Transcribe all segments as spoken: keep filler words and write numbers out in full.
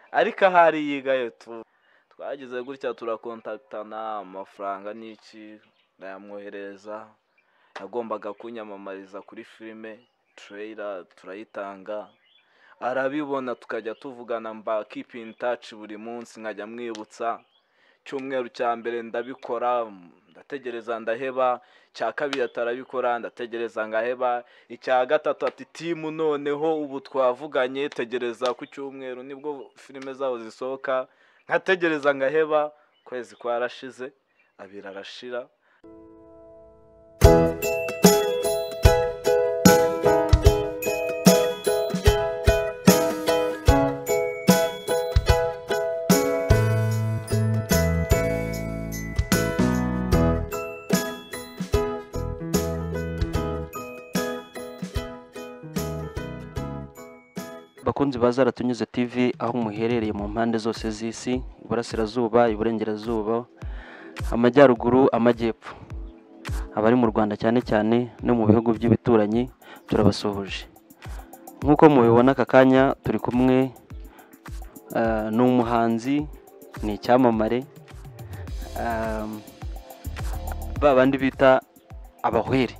ariko ahari yigayo tu twagize gutya turakontaktana amafaranga n'iki ndayamwohereza yagombaga kunyamamariza kuri filime trailer turayitanga arabibona tukajya tuvugana mba keep in touch buri munsi nkajya mwibutsa cyumweru cya mbere ndabikora ndategereza ndaheba cya kabiri atarabikora ndategereza ngaheba icya gatatu ati timu noneho ubu twavuganye tegereza ku cyumweru nibwo filime zaho zisohoka nkategereza ngaheba kwezi kwarashize abira arashira bakunzi ba Zaratunyuze T V aho muherereye mu mpande zose z'isi iburasirazuba iburengerazuba amajyaruguru amajyepfo abari mu Rwanda cyane cyane no mu bihugu by'ibituranyi turabasuhuje nkuko mubibona aka kanya turi kumwe uh, n'umuhanzi ni icyamamare um, babandi bita abahwere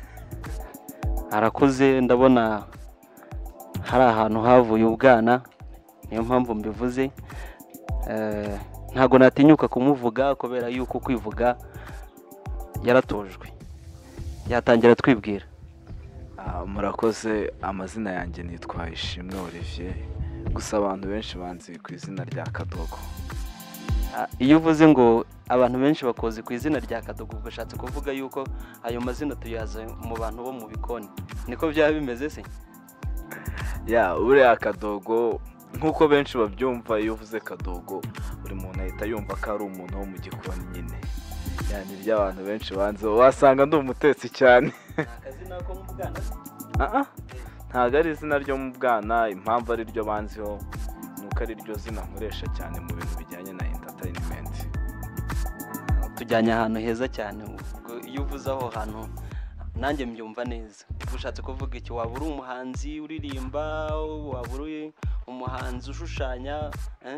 arakoze ndabona hari ahantu havuye ubwana niyo mpamvu mbivuze eh ntago natinyuka kumuvuga kubera yuko kwivuga yaratojwe yatangira twibwira. Ah, murakoze amazina yanjye nitwa Ishimwe Olivier gusa abantu benshi banzi ku izina rya Kadogo. Iyo uvuze ngo abantu benshi bakoze ku izina rya Kadogo ubwo shatse kuvuga yuko ayo mazina tuyaza mu bantu bo mu bikoni niko byaba bimeze se? Ya uriya Kadogo nkuko benshi babyumva iyo uvuze Kadogo buri muntu ahita yumva ko ari umuntu wo mu gikoni nyine. Yani by'abantu benshi banze wasanga ndi umutetsi cyane. Akazina ko mu bwana? Ah ah. Ntago ari izina ryo mu bwana impamvu ari ryo banziho nuko ari ryo zina nkoresha cyane mu bintu bijyanye na entertainment. Tujyanye ahantu heza cyane iyo uvuze aho hantu nanjye mbyumva neza. Ushatse kuvuga iki? Waba uri umuhanzi uririmba, waba uri umuhanzi ushushanya eh?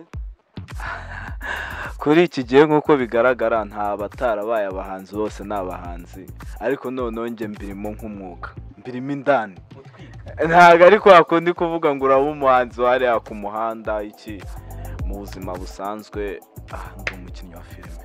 Kuri iki gihe nkuko bigaragara nta batarabaye abahanzi bose n'abahanzi ariko none nge mbirimo nk'umwuga mbirimo indani ntago ariko hakundi kuvuga ngo uraba umuhanzi wari ku muhanda iki mu buzima busanzwe ah ndi umukinnyi wa filime.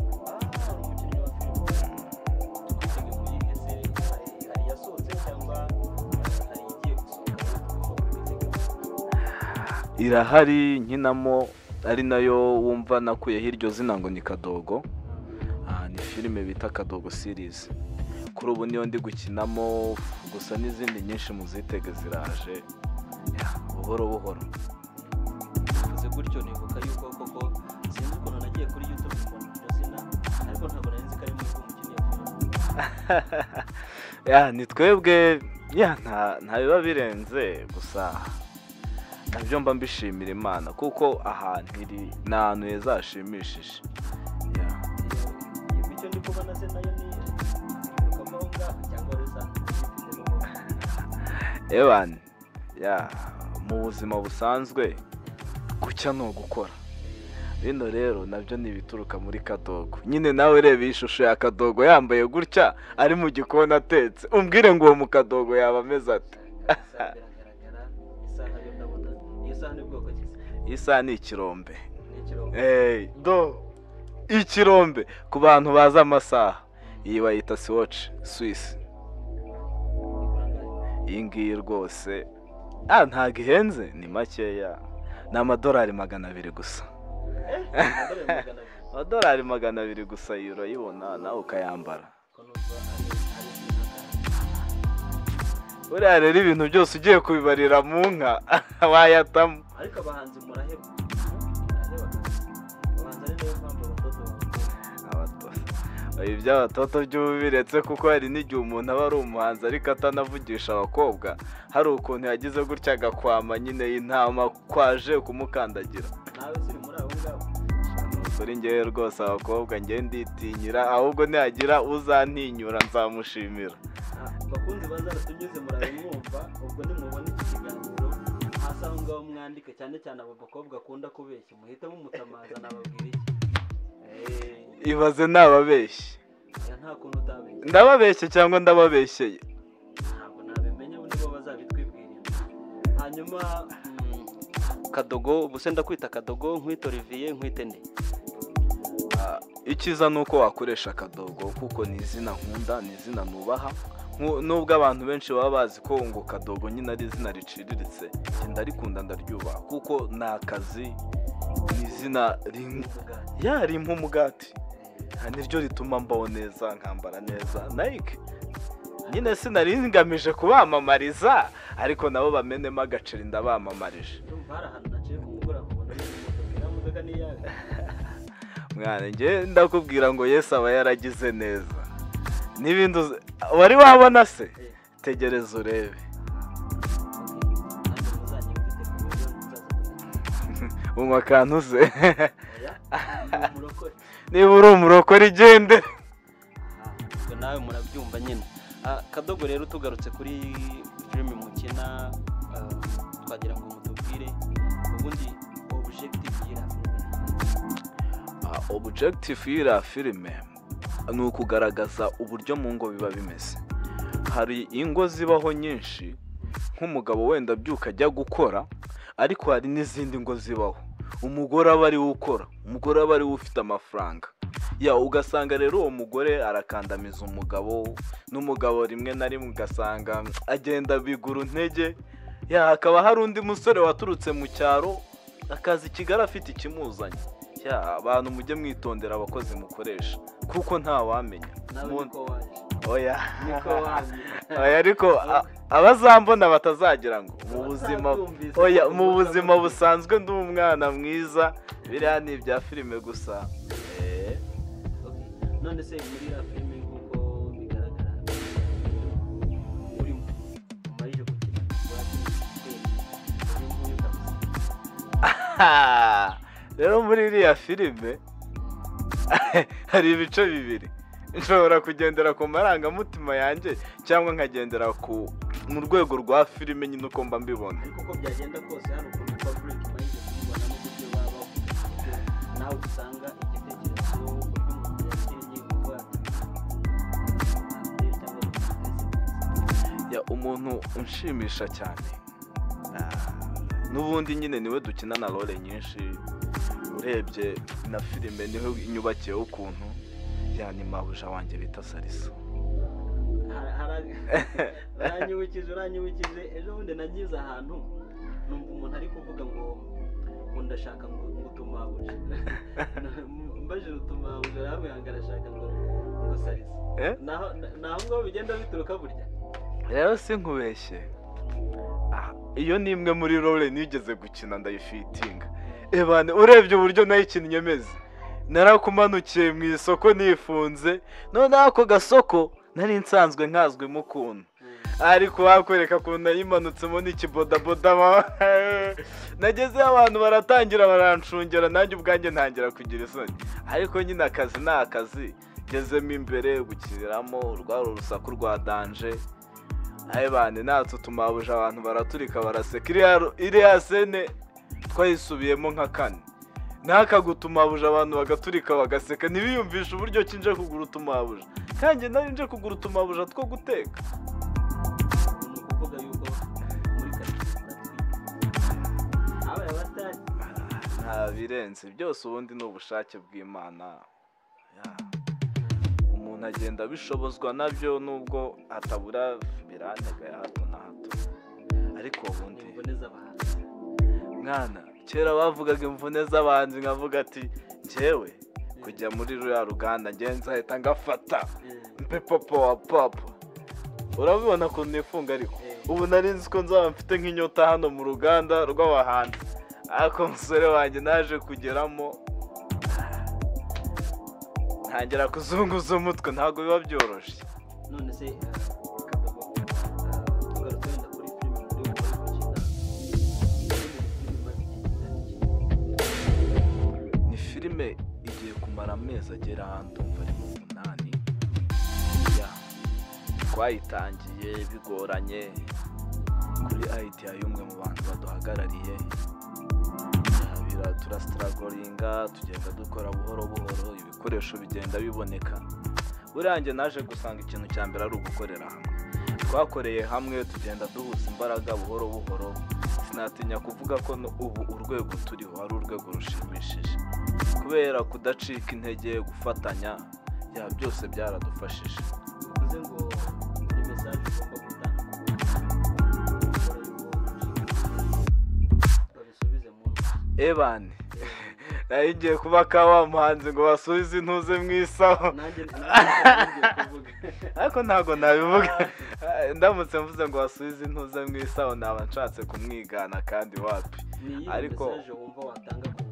Irahari nkinamo ari nayo wumva nakuye hiryo zina ngo ni Kadogo. Ah ni filime bita Kadogo series. Kuri ubu niyo ndi gukinamo gusa n'izindi nyinshi muzitege ziraje. Buhoro buhoro. Uze gutyo nibuka yuko koko sinzi ukuntu nagiye kuri YouTube mbona iryo zina ariko ntabwo nari nzi ko ari mu mukinnyi wa filime. Ya ni twebwe ya nta nta biba birenze gusa nabyo mba mbishimira Imana kuko ahantu iri nahantu heza hashimishije. Icyo ndi kubona se nayo ni ukamahunga cyangwa resa. Ewan ya mu buzima busanzwe gucya no gukora. Bino rero nabyo nibituruka muri Kadogo. Nyine nawe reba ishusho ya Kadogo yambaye gutya ari mu gikona atetse. Umbwire ngo uwo mu Kadogo yaba ameze ate? Isa ni ikirombe. Eh do ikirombe ku bantu baza amasaha iyi bayita Swatch Swiss. Iyi ngiyi rwose ah ntago ihenze ni makeya ni amadolari magana abiri gusa. Amadolari magana abiri gusa euro yibona nawe ukayambara. Uriya rero ibintu byose ugiye kubibarira mu nka wayatamo. Ariko abahanzi muraheba. Abahanzi ari nayo mpamvu abatoto abatoto. Ibi by'abatoto by'ubiretse kuko hari n'igihe umuntu aba ari umuhanzi ariko atanavugisha abakobwa hari ukuntu yagize gutya agakwama nyine y'intama kwaje kumukandagira. Nawe siri muri abo ngabo. Kuri ngewe rwose abakobwa nge nditinyira ahubwo nihagira uzantinyura nzamushimira. Bakunzi ba Zaratunyuze murabimwumva ubwo nimubona iki kiganiro hasi none aho ngaho mwandike cyane cyane abo bakobwa akunda kubeshya muhita mumutamaza nababwira iki eh ibaze nababeshye nta kuntu utabeshye ndababeshye cyangwa ndababeshyeye ntabwo nabimenya nibo bazabitwibwirira hanyuma Kadogo ubuse ndakwita Kadogo nkwita Olivier nkwite nde ikiza nuko wakoresha Kadogo kuko ni izina nkunda ni izina nubaha nubwo abantu benshi baba bazi ko ngo Kadogo nyine ari izina riciriritse ndarikunda ndaryubaha kuko ni akazi ni izina ya rimpa umugati niryo rituma mbaho neza nkambara neza Nike nyine sinari ngamije kubamamariza ariko nabo bamenemo agaciro ndabamamarije mwana nge ndakubwira ngo Yesu aba yaragize neza n'ibindi wari wabona se tegereza urebe unywa akantu se niba uri umurokore igende nawe murabyumva nyine Kadogo rero tugarutse kuri filime mukina twagira ngo mutubwire ubundi objective y'ira objective y'ira filime ni ukugaragaza uburyo mu ngo biba bimeze hari ingo zibaho nyinshi nk'umugabo wenda byuka ajya gukora ariko hari n'izindi ngo zibaho umugore aba ari we ukora umugore aba ari we ufite amafaranga ya ugasanga rero uwo mugore arakandamiza umugabo n'umugabo rimwe na rimwe ugasanga agenda bigura intege ya hakaba hari undi musore waturutse mu cyaro akazi Kigali afite ikimuzanye ya abantu mujye mwitondera abakozi mukoresha kuko nta wamenya oya oya ariko abazambona batazagira ngo mu buzima oya mu buzima busanzwe ndi umwana mwiza biriya ni ibya filime gusa eh none se muri ya filime nkuko bigaragara uri umarije gukina rero muri iriya filime hari ibice bibiri nshobora kugendera ku marangamutima yanjye cyangwa nkagendera ku mu rwego rwa filime nyine uko mba mbibona kuko byagenda kose hano ku public mayije kubibona n'uburyo baba nawe usanga igitekerezo cy'umuntu yakinnye kuba ya umuntu unshimisha cyane n'ubundi nyine niwe dukina na role nyinshi urebye na filime niho inyubakiyeho ukuntu yani mabuja wanjye bita Salisa aranyibukije uranyibukije ejo bundi nagize ahantu numva umuntu ari kuvuga ngo ngo ndashaka ngo utumabuja mbajije utumabuja yawe yangarashaka ngo ngo Salisa naho naho ngo bigenda bituruka burya rero sinkubeshye iyo ni imwe muri role nigeze gukina ndayifitinga ebane urebye uburyo nayikinnye meze narakumanukiye mu isoko nifunze none ako gasoko nari nsanzwe nkazwemo ukuntu ariko wakwereka ukuntu nayimanutsemo n'ikibodaboda nagezeho abantu baratangira baranshungera nanjye ubwanjye ntangira kugira isoni ariko nyine akazi ni akazi ngezemo imbere gukiniramo urwara urusaku rwa danje ayibane natwe tumabuje abantu baraturika baraseka iriya sene twayisubiyemo nka kane nakagutumabuje abantu bagaturika bagaseka ntibiyumvisha uburyo kinje kugura utumabuje kandi nari nje kugura utumabuje two guteka kuvuga yuko muri kare nta birenze byose ubundi ni ubushake bw'Imana umuntu agenda bishobozwa nabyo nubwo atabura birantega ya hato na hato ariko ubundi mwana kera bavugaga imvune z'abanzi nkavuga ati njyewe kujya muri ruriya ruganda ngenza ahita ngafata mpe papa wa papa urabibona ko nifunga ariko ubu nari nzi ko nzaba mfite nk'inyota hano mu ruganda rw'abahanzi ariko umusore wanjye naje kugeramo ntangira kuzunguza umutwe ntabwo biba byoroshye none se ni filime igiye kumara amezi agera ahantu ari mu munani twayitangiye bigoranye kuri idea y'umwe mu bantu baduhagarariye, turasitaragoringa tugenda dukora buhoro buhoro, ibikoresho bigenda biboneka. Burange naje gusanga ikintu cya mbere ari ugukorera hamwe. Twakoreye hamwe tugenda duhuza imbaraga buhoro buhoro, sinatinya kuvuga ko ubu urwego turiho ari urwego rushimishije, kubera kudacika intege, gufatanya, ya byose byaradufashije. Uvuze ngo ni message ugomba gutanga, babisubize mu Evan nayo ngiye kuba kawa muhanzi ngo basubize intuze mwisaho, nanjye ngiye kuvuga ariko ntago nabivuga. Ndamutse mvuze ngo basubize intuze mwisaho naba nshatse kumwigana kandi wapi. Ariko message wumva watanga ku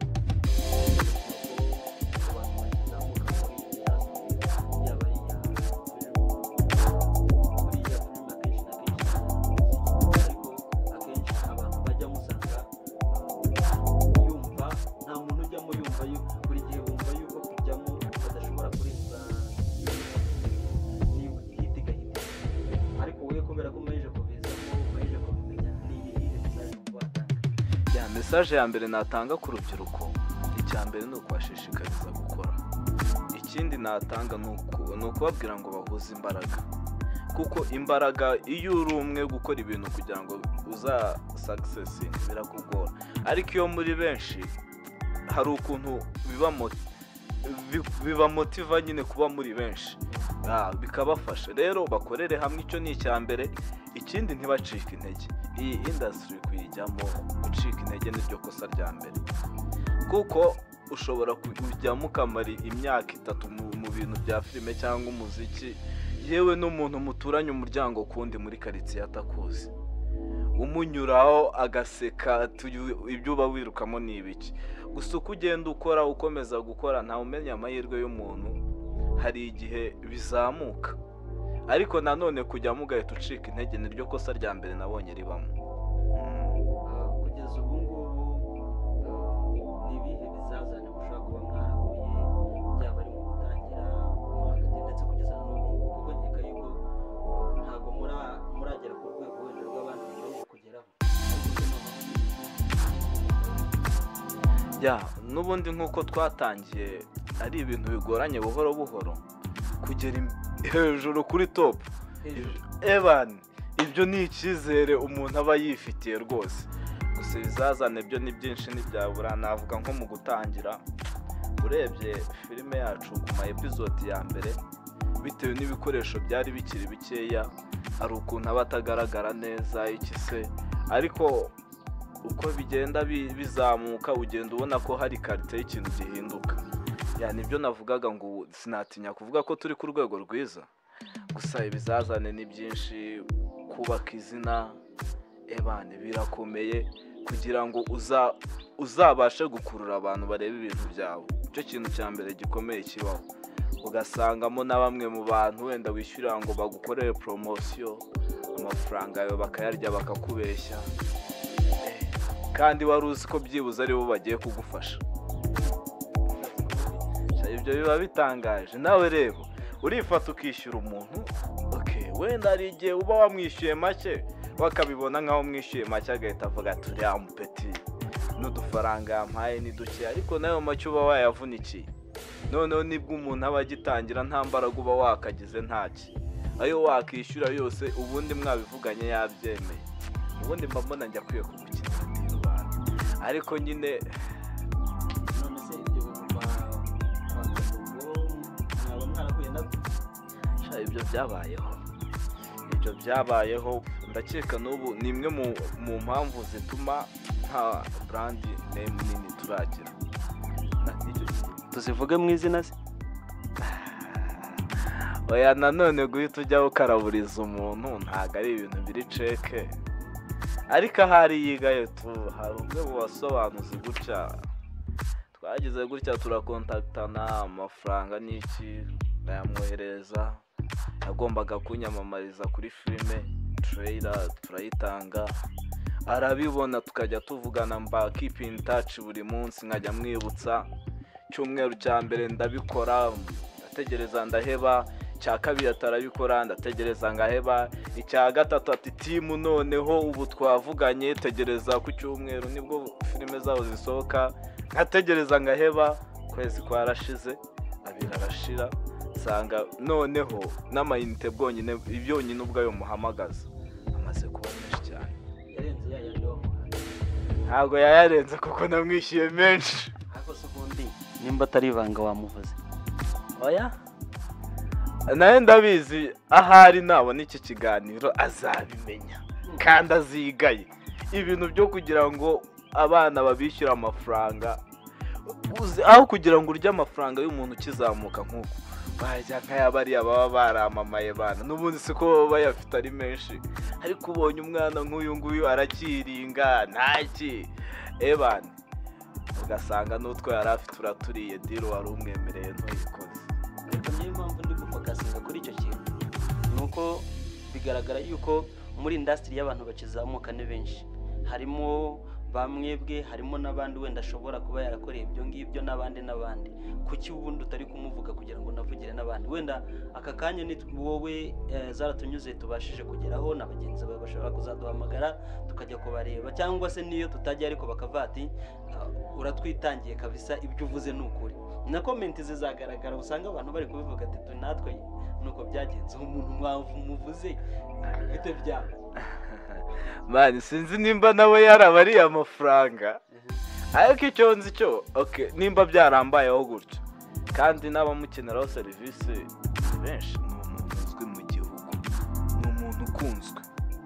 message ya mbere natanga ku rubyiruko, icya mbere ni ukubashishikariza gukora. Ikindi natanga ni ukubabwira ngo bahuze imbaraga, kuko imbaraga iyo uri umwe gukora ibintu kugira ngo uza successing birakugora, ariko iyo muri benshi hari ukuntu biba biba motiva nyine kuba muri benshi, bikabafasha. Rero bakorere hamwe, icyo ni icya mbere. Ikindi ntibacike intege, iyi industry kuyijyamo gucika intege niryo kosa rya mbere, kuko ushobora kujyamo ukamara imyaka itatu mu bintu bya filime cyangwa umuziki, yewe n'umuntu muturanye umuryango kundi muri karitsiye atakuzi, umunyuraho agaseka ibyo uba wirukamo ni ibiki. Gusa uko ugenda ukora ukomeza gukora, ntawe umenya amahirwe y'umuntu, hari igihe bizamuka, ariko nanone kujyamo ugahita ucika intege niryo kosa rya mbere nabonye ribamo. Kugeza ubu ngubu ni ibihe bizazane mushobora kuba mwarahuye, byaba ari mu gutangira hagati ndetse kugeza n'ubu, kuko nkeka yuko ntabwo muragera ku rwego wenda rw'abandi bagiye kugeraho. Ya n'ubundi nk'uko twatangiye ari ibintu bigoranye buhoro buhoro kugera hejuru kuri top. Evan, ibyo ni icyizere umuntu aba yifitiye rwose. Gusa ibizazane byo ni byinshi ntibyabura. Navuga nko mu gutangira, urebye filime yacu ku ma episode ya mbere, bitewe n'ibikoresho byari bikiri bikeya, hari ukuntu aba atagaragara neza iki se, ariko uko bigenda bizamuka ugenda ubona ko hari karite y'ikintu gihinduka. Ya nibyo navugaga ngo sinatinya kuvuga ko turi ku rwego rwiza. Gusa ibizazane ni byinshi, kubaka izina Evan birakomeye kugira ngo uza uzabashe gukurura abantu bareba ibintu byawe. Icyo kintu cya mbere gikomeye kibaho, ugasangamo na bamwe mu bantu wenda wishyurira ngo bagukorere promotion, amafaranga yawe bakayarya bakakubeshya, kandi wari uzi ko byibuze ari bo bagiye kugufasha. Ibyo biba bitangaje. Nawe rero urifata ukishyura umuntu, okay, wenda hari igihe uba wamwishyuye make, wakabibona nkaho mwishyuye make agahita avuga ati uriya mupeti n'udufaranga yampaye ni duke, ariko nayo make uba wayavunikiye. Noneho nibwo umuntu aba agitangira nta mbaraga uba wakagize ntaki, ayo wakishyura yose ubundi mwabivuganye yabyemeye, ubundi mba mbona njya kwiye kumukina rubanda. Ariko nyine ibyo byabayeho ibyo byabayeho ndakeka n'ubu ni imwe mu mpamvu zituma nta brand name nini turagira. Tuzivuge mu izina se? Oya, nanone guhita ujya ukaraburiza umuntu ntabwo ari ibintu biri ceke, ariko ahari yigaye tu hari umwe mu basobanuzi gutya twagize gutya turakontaktana, amafaranga n'iki ndayamwohereza, yagombaga kunyamamariza kuri filime trailer turayitanga, arabibona tukajya tuvugana, mba keep in touch buri munsi, nkajya mwibutsa cyumweru cya mbere ndabikora, ndategereza ndaheba, icya kabiri atarabikora ndategereza ngaheba, icya gatatu ati timu noneho ubu twavuganye tegereza ku cyumweru nibwo filime zaho zisohoka, nkategereza ngaheba, kwezi kwarashize abiri arashira, nsanga noneho n'amayinite bwonyine ibyonyine ubwayo muhamagaza amaze kuba menshi cyane. yarenze ya yandi wamuhaye? Ntabwo yayarenze kuko namwishyuye menshi. ariko se ubundi nimba atari ibanga wamuvuze? Oya nawe ndabizi ahari nabona iki kiganiro azabimenya kandi azigaye ibintu byo kugira ngo abana babishyura amafaranga, aho kugira ngo urye amafaranga y'umuntu ukizamuka nk'uko bajya nk'ayabariya baba baramamaye bana, n'ubundi siko baba bayafite ari menshi, ariko ubonye umwana nk'uyu nguyu arakiringa ntaki ebana, ugasanga n'utwo yari afite uraturiye diro wari umwemereye ntuyikoze. ariko niyo mpamvu ndi gufokasinga kuri icyo kintu, ni uko bigaragara yuko muri industry y'abantu bakizamuka ni benshi, harimo bamwebwe, harimo n'abandi wenda ashobora kuba yarakoreye ibyo ngibyo n'abandi n'abandi. Kuki ubundi utari kumuvuga kugira ngo navugire n'abandi? Wenda aka kanya ni wowe zaratunyuze tubashije kugeraho, na bagenzi bawe bashobora kuzaduhamagara tukajya kubareba, cyangwa se niyo tutajya ariko bakavati uratwitangiye kabisa, ibyo uvuze ni ukuri, na comment zizagaragara usanga abantu bari kubivuga ati natwe nuko byagenze, umuntu mwavu muvuze bite byabo. Mani sinzi nimba nawe yarabariye amafaranga, ariko icyo nzi cyo okay nimba byarambayeho gutyo kandi n'abamukeneraho serivisi benshi, ni umuntu uzwi mu gihugu, ni umuntu ukunzwe,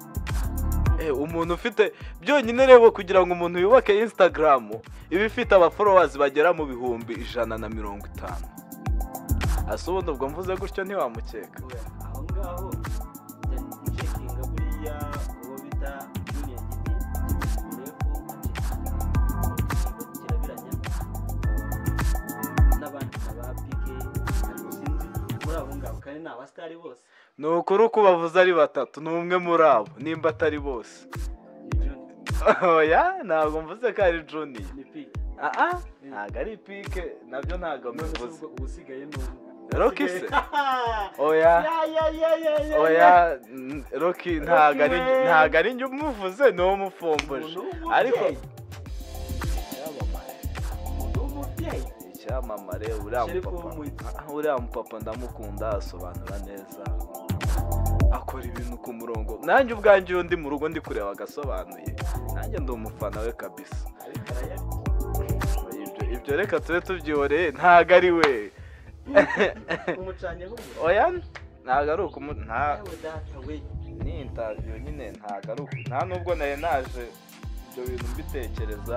eh umuntu ufite byonyine rebo kugira ngo umuntu yubake Instagram iba ifite aba followers bagera mu bihumbi ijana na mirongo itanu. Asubundi ubwo mvuze gutyo ntiwamukeka. Aho ngaho checkinga buriya uwo bita Junior Giti Lepo kirabiranya n'abandi ba P K, ariko sinzi muri abo ngabo kandi ni abastari bose. Ni ukuri uko bavuze ari batatu, ni umwe muri abo nimba atari bose. Oya ntabwo mvuze ko ari Junior, ni P K. ah ah ntabwo ari P K, nabyo ntabwo mvuze. Ubusigaye ni Rocky se? Oya oya Rocky ntabwo ari ntabwo ari njye umuvuze, ni wo mufomboje, ariko icyamamare uriya mupapa, uriya mupapa ndamukunda, asobanura neza, akora ibintu ku murongo. Nanjye ubwanjye iyo ndi mu rugo ndi kureba agasobanuye, nanjye ndi umufana we kabisa. Ibyo reka tube tubyihoreye, ntabwo ari we. umucanye ho Oya ntabwo ari uko nta ni interview nyine, ntabwo ari uko, nta nubwo naye naje ibyo bintu mbitekereza,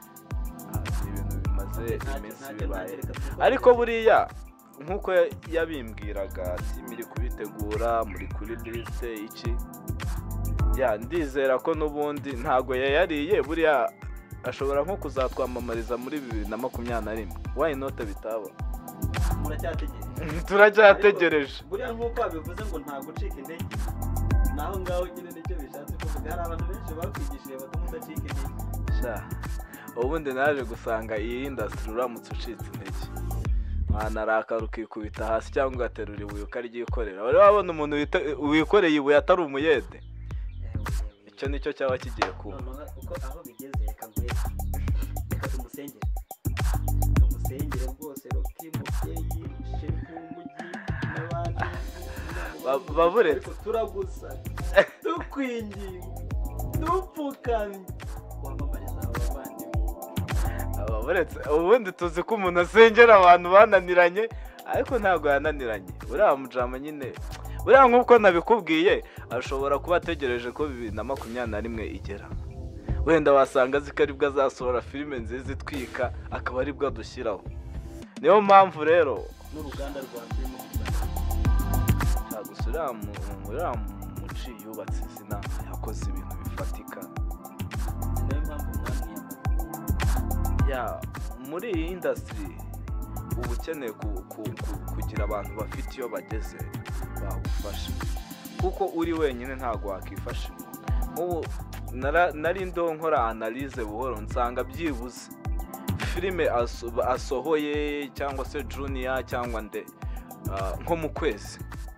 ibintu bimaze iminsi bibaye, ariko buriya nkuko yabimbwiraga ati muri kubitegura, muri kuri list iki, ya ndizera ko nubundi ntago yayariye, buriya ashobora nko kuzatwamamariza muri bibiri na makumyabiri na rimwe. Why not bitabo? Muracyategereje? Turacyategereje. Buriya nkuko babivuze ngo nta gucika intege, naho ngaho nyine nicyo bishatse kuvuga. Hari abantu benshi bakwigishije batuma udacika intege. Sha ubundi naje gusanga iyi industry uramutse ucitse intege, mwana arakara ukikubita hasi cyangwa ugaterura ibuye ukaryikorera. Wari wabona umuntu wikoreye ibuye atari umuyede? Icyo nicyo cyaba kigiye kuba. Uko aho bigeze reka ngwere, reka tumusengere, tumusengere rwose. Rocky mubyeyi, shefu w'umujyi n'abandi baburetse, turagusa tukwinginga dupfukamye wamamariza abavandi ababuretse. Ubundi tuzi ko umuntu asengera abantu bananiranye, ariko ntabwo yananiranye. Uriya mujama nyine, buriya nk'uko nabikubwiye, ashobora kuba ategereje ko bibiri na makumyabiri na rimwe igera, wenda wasanga azi ko aribwo azasohora filime nziza itwika, akaba aribwo adushyiraho. Niyo mpamvu rero n'uruganda rwa filime cyagusura uriya muci yubatse izina, yakoze ibintu bifatika. niyo mpamvu mwamwiyambaye. Ya muri iyi industry uba ukeneye kugira abantu bafite iyo bageze bagufasha, kuko uri wenyine ntabwo wakifasha. Ubu nari ndo nkora analyse buhoro, nsanga byibuze filime asohoye cyangwa se Junior cyangwa nde nko mu kwezi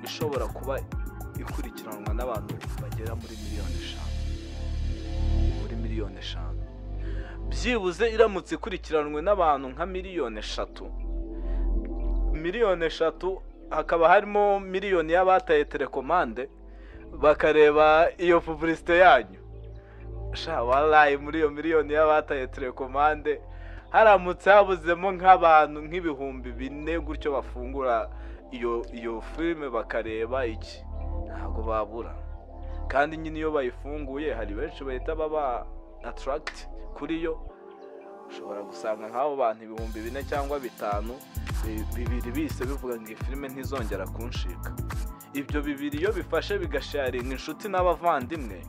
ishobora kuba ikurikiranwa n'abantu bagera muri miliyoni eshanu muri miliyoni eshanu byibuze iramutse ikurikiranwe n'abantu nka miliyoni eshatu miliyoni eshatu hakaba harimo miliyoni y'abataye telekomande bakareba iyo publicité yanyu sha wallahi muri iyo miliyoni y'abataye telekomande haramutse habuzemo nk'abantu nk'ibihumbi bine gutyo bafungura iyo iyo filime bakareba iki ntabwo babura kandi nyine iyo bayifunguye hari benshi bahita baba attract kuri yo ushobora gusanga nk'abo bantu ibihumbi bine cyangwa bitanu bibiri bise bivuga ngo iyi filime ntizongera kunshika ibyo bibiri iyo bifashe bigasharinga inshuti n'abavandimwe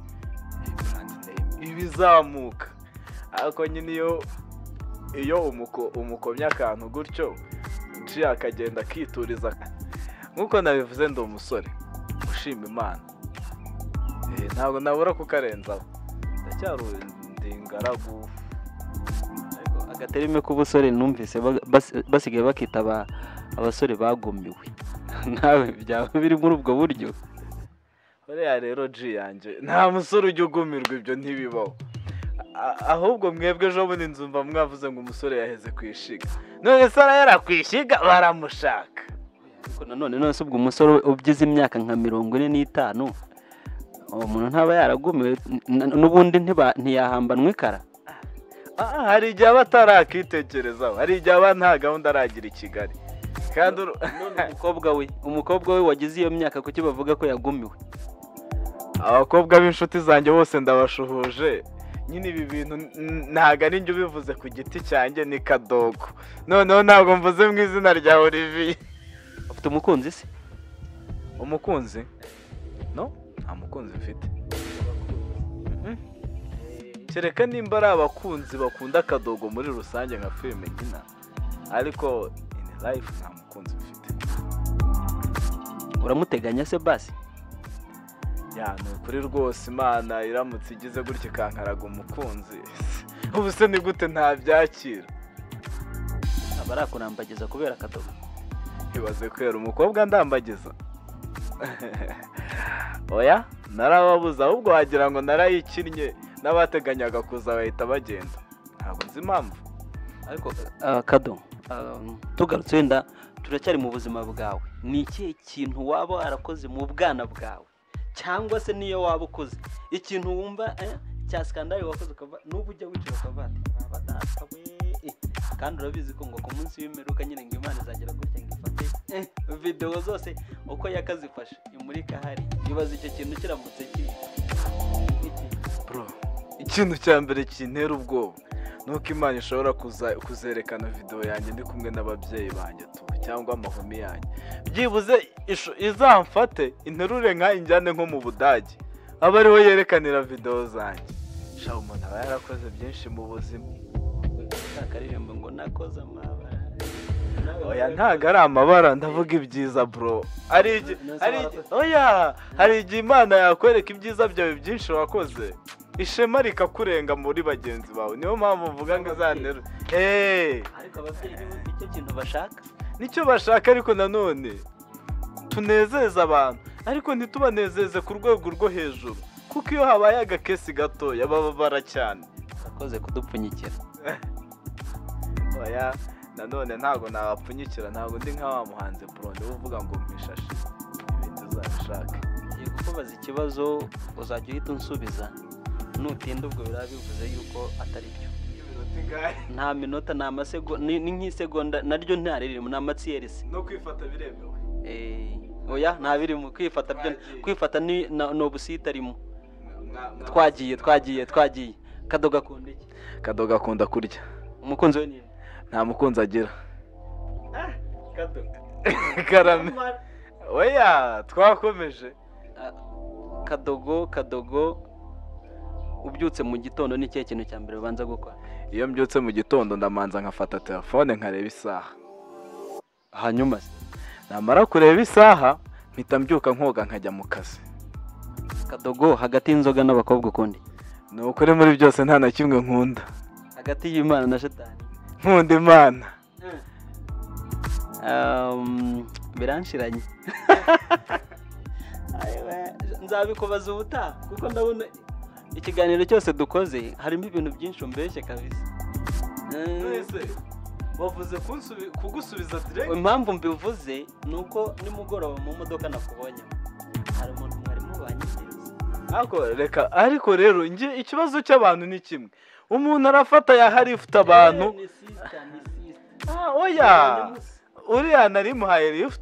ibizamuka ariko nyine iyo iyo umuko umukomye akantu gutyo nci akagenda akituriza nk'uko nabivuze ndi umusore ushima Imana ntabwo nabura kukarenzaho ndacyari ndi ingaragu agaterime k'ubusore numvise basigaye bakita abasore bagumiwe nawe byaba biri muri ubwo buryo buriya rero ji yanjye nta musore ujya ugumirwa ibyo ntibibaho ahubwo mwebwe ejo bundi nzumva mwavuze ngo umusore yaheze kwishiga none se yarakwishiga baramushaka ariko nanone none se ubwo umusore ubyize imyaka nka mirongo ine n'itanu uwo muntu ntaba yaragumiwe n'ubundi ntiyahambanwa ikara hari igihe aba atarakitekerezaho hari igihe aba nta gahunda aragira i Kigali kandi umukobwa we umukobwa we wagize iyo myaka kuki bavuga ko yagumiwe abakobwa b'inshuti zanjye bose ndabashuhuje nyine ibi bintu ntago ari njye ubivuze ku giti cyanjye ni Kadogo noneho ntabwo mvuze mu izina rya Olivier ufite umukunzi se umukunzi no nta mukunzi mfite kereka nimba ari abakunzi bakunda Kadogo muri rusange nka filime nkina ariko in life nta mukunzi mfite uramuteganya se basi ya ni ukuri rwose Imana iramutse igize gutya ikankaraga umukunzi ubu se ni gute ntabyakira abarakurambagiza kubera Kadogo ibaze kwera umukobwa ndambagiza oya narababuza ahubwo wagira ngo narayikinnye n'abateganyaga kuza bahita bagenda ntabwo nzi impamvu ariko Kado tugarutse wenda turacyari mu buzima bwawe ni ikihe kintu waba warakoze mu bwana bwawe cyangwa se niyo waba ukoze ikintu wumva cya skandale wakoze ukava n'ubu ujya wicara ukavati badata we kandi urabizi ko ngo ku munsi w'imperuka nyine ngo Imana izagera gutya ngo ifate video zose uko yakazifashe imurika hari ibaza icyo kintu kiramutse kiri bro ikintu cya mbere kintera ubwoba nuko Imana ishobora kuzerekana video yanjye ndi kumwe n'ababyeyi banjye tu cyangwa amahumi yanjye byibuze izamfate interure nka injyane nko mu Budage aba ariho yerekanira video zanjye sha umuntu aba yarakoze byinshi mu buzima akaririmbo ngo nakoze amabara oya ntago ari amabara ndavuga ibyiza bro ari ari oya hari igihe Imana yakwereka ibyiza byawe byinshi wakoze ishema rikakurenga muri bagenzi bawe niyo mpamvu mvuga ngo izantere eh ariko ababyeyi nicyo kintu bashaka nicyo bashaka ariko nanone tunezeza abantu ariko ntitubanezeze ku rwego rwo hejuru kuko iyo habaye agakesi gato yababara cyane akoze kudupfunyikira oya nanone ntago nabapfunyikira ntago ndi nka wa muhanzi bro niwe uvuga ngo mpishashi ibintu uzabishaka ngiye kukubaza ikibazo uzajya uhita unsubiza nutinda ubwo biraba bivuze yuko atari byo nta minota nta masegonda ni nk'isegonda naryo ntaririmo nta matsiyerisi no kwifata biremewe eh oya nta birimo kwifata byo kwifata ni no busitarimo twagiye twagiye twagiye Kadogo akunda iki Kadogo akunda kurya umukunzi we ni nta mukunzi agira ah Kadogo karame oya twakomeje Kadogo Kadogo ubyutse mu gitondo ni cyo kintu cya mbere ubanza gukora iyo mbyutse mu gitondo ndamanza nkafata telefone nkareba isaha hanyuma namara kureba isaha mpita mbyuka nkoga nkajya mu kazi Kadogo hagati y'inzoga n'abakobwa ukundi ni ukuri muri byose nta na kimwe nkunda hagati y'Imana na Shetani nkunda Imana um biranshiranye nzabikubaza ubutaha kuko ndabona ikiganiro cyose dukoze harimo ibintu byinshi umbeshye kabisa. Mwese wavuze kugusubiza direct. Impamvu mbivuze nuko nimugoroba mu modoka nakubonye hari umuntu mwari mubanye neza. Ako reka ariko rero nje ikibazo cy'abantu ni kimwe. Umuntu arafata ya harifuta abantu. Ah oya. Uriya nari muhaye lift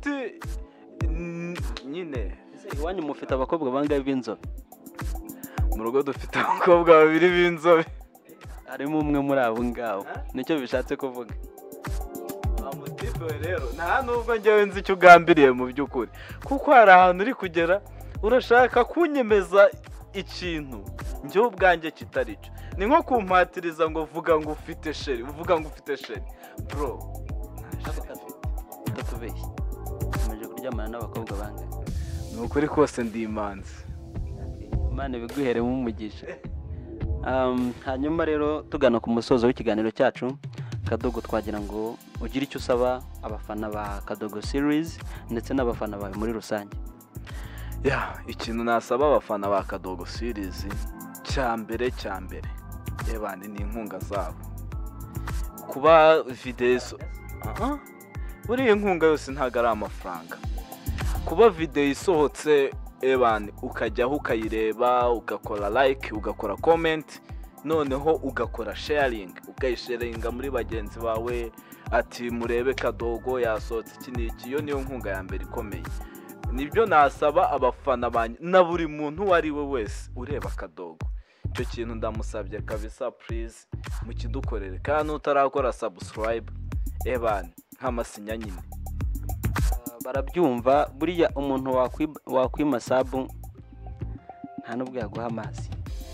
nyine. Iwanyu mufite abakobwa bangaye b'inzobe? Mu rugo dufite abakobwa babiri b'inzobe. Harimo umwe muri abo ngabo. Nicyo bishatse kuvuga. Amutipe rero nta nubwo njyewe nzi icyo ugambiriye mu by'ukuri. Kuko hari ahantu uri kugera urashaka kunyemeza ikintu njye ubwanjye kitari cyo. Ni nko kumpatiriza ngo vuga ngo ufite sheri, uvuga ngo ufite sheri. Bro, ntatubeshye. Umeje kuryamana n'abakobwa bangaye? Nukuri kose ndi imanzi. Imana biguheremo umugisha. Um, hanyuma rero tugana ku musozo w'ikiganiro cyacu, Kadogo twagira ngo ugire icyo usaba abafana ba Kadogo series ndetse n'abafana bawe muri rusange. Ya, ikintu nasaba abafana ba Kadogo series cyambere cyambere. Yebane ni inkunga zabo. Kuba videos aha buri inkunga yose ntago ari amafaranga. Kuba video isohotse ebane ukajyaho ukayireba ugakora like ugakora comment noneho ugakora sharing ukayisharinga muri bagenzi bawe ati murebe Kadogo yasohotse iki n'iki. Yo niyo nkunga ya mbere ikomeye. Nibyo nasaba abafana banye na buri muntu wari we wese ureba Kadogo. Icyo kintu ndamusabye kabisa please mukidukorere kandi utarakora subscribe ebane nk'amasinya nyine. Barabyumva buriya umuntu wakwima sabu nta nubwo yaguha amazi.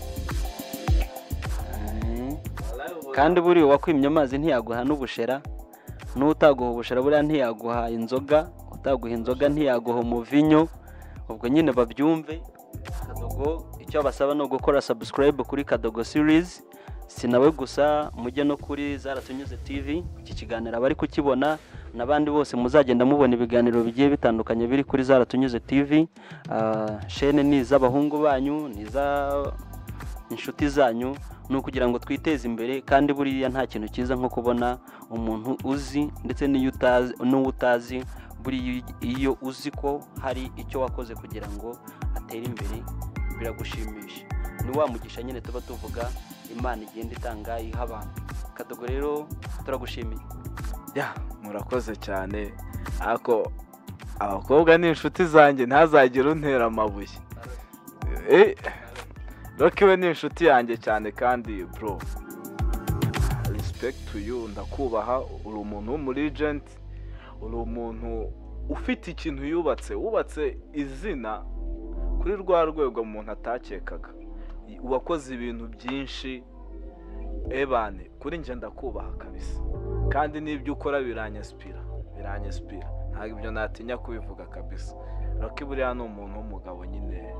Kandi buriya wakwimye amazi ntiyaguha n'ubushera, n'utaguha ubushera buriya ntiyaguha inzoga, utaguha inzoga ntiyaguha umuvinyo. Ubwo nyine babyumve. Kadogo icyo basaba no gukora subscribe kuri Kadogo series. Sinawe gusa mujye no kuri Zaratunyuze T V. Iki kiganiro abari kukibona nabandi bose muzagenda mubona ibiganiro bigiye bitandukanye biri kuri Zaratunyuze T V. Uh, shene ni z'abahungu banyu, ni za inshuti zanyu, no kugira ngo twiteze imbere. Kandi buriya nta kintu cyiza nko kubona umuntu uzi ndetse n'iyo utazi n'utazi. Buri iyo uzi ko hari icyo wakoze kugira ngo atere imbere biragushimisha. Ni wa mugisha nyine tuba tuvuga Imana igenda itanga iha abantu. Kadogo rero turagushimiye. Ya, murakoze cyane. Ako abakobwa ni inshuti zanjye ntazagira untera amabuye. Eh Rocky we ni inshuti yanjye cyane kandi bro. Respect to you, ndakubaha. Uri umuntu w'umulegend, uri umuntu ufite ikintu yubatse, wubatse izina kuri rwa rwego umuntu atakekaga. Uwakoze ibintu byinshi ebane kuri nje ndakubaha kabisa. Kandi nibyo ukora biranyespira, biranyespira. Ntabwo ibyo natinya kubivuga kabisa. Rocky buriya ni umuntu w'umugabo nyine.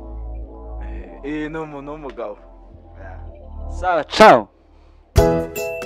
Eh, eh ni umuntu w'umugabo. Sawa, ciao.